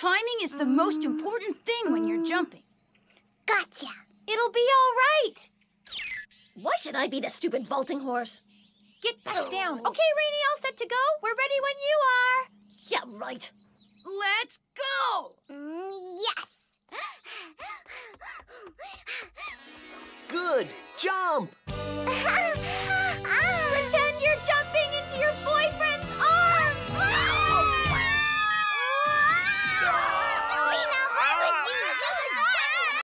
Timing is the most important thing when you're jumping. Gotcha. It'll be all right. Why should I be the stupid vaulting horse? Get back down. Okay, Rainy, all set to go. We're ready when you are. Yeah, right. Let's go! Yes. Good! Jump!